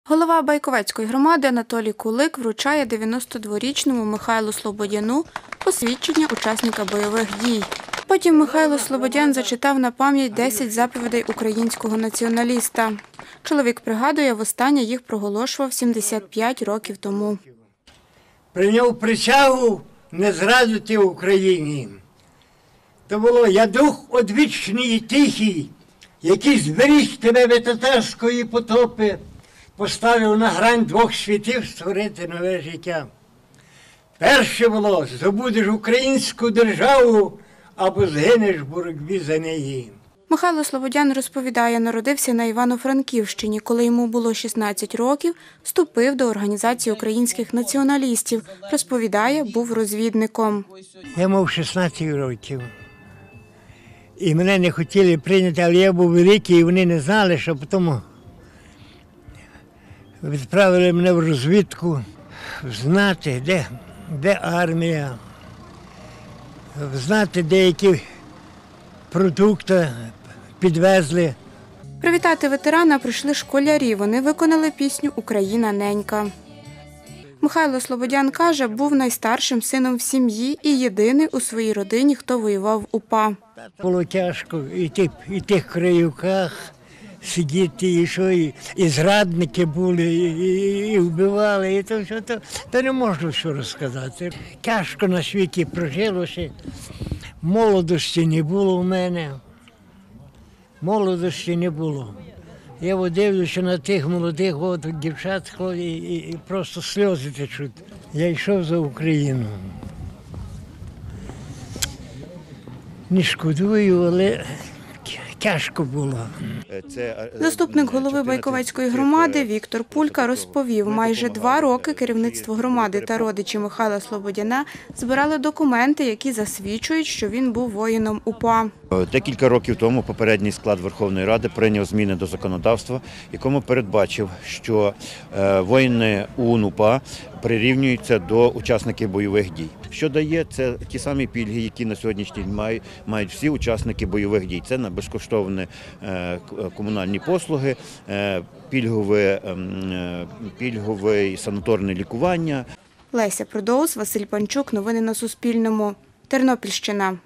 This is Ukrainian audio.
Голова Байковецької громади Анатолій Кулик вручає 92-річному Михайлу Слободяну посвідчення учасника бойових дій. Потім Михайло Слободян зачитав на пам'ять 10 заповідей українського націоналіста. Чоловік пригадує, востаннє їх проголошував 75 років тому. Прийняв присягу не зрадити Україні. То було: «Я дух одвічний і тихий, який зберіг тебе від татарської потопи, поставив на грань двох світів створити нове життя. Перше було: здобудеш українську державу або згинеш в боротьбі за неї». Михайло Слободян розповідає, народився на Івано-Франківщині. Коли йому було 16 років, вступив до Організації українських націоналістів. Розповідає, був розвідником. Я мав 16 років. І мене не хотіли прийняти, але я був великий, і вони не знали, що потім відправили мене в розвідку, знати, де армія, знати, деякі продукти підвезли. Привітати ветерана прийшли школярі. Вони виконали пісню «Україна ненька». Михайло Слободян каже, був найстаршим сином в сім'ї і єдиний у своїй родині, хто воював в УПА. Було тяжко і в тих краївках сидіти, і зрадники були, і вбивали, і то все. То не можна що розказати. Тяжко на світі прожилося. Молодості не було в мене. Молодості не було. Я дивлюся на тих молодих дівчат, і просто сльози течуть. Я йшов за Україну. Не шкодую, але тяжко було. Заступник голови Байковецької громади Віктор Пулька розповів, майже 2 роки керівництво громади та родичі Михайла Слободяна збирали документи, які засвідчують, що він був воїном УПА. Декілька років тому попередній склад Верховної Ради прийняв зміни до законодавства, якому передбачив, що воїни УНУПА прирівнюються до учасників бойових дій. Що дає, це ті самі пільги, які на сьогоднішній день мають всі учасники бойових дій. Це на безкоштовні комунальні послуги, пільгове і санаторне лікування. Леся Продоус, Василь Панчук. Новини на Суспільному. Тернопільщина.